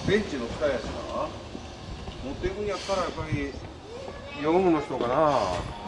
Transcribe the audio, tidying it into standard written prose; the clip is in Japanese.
ベンチの下やしな。持っていくんやったらやっぱり4号の人かな。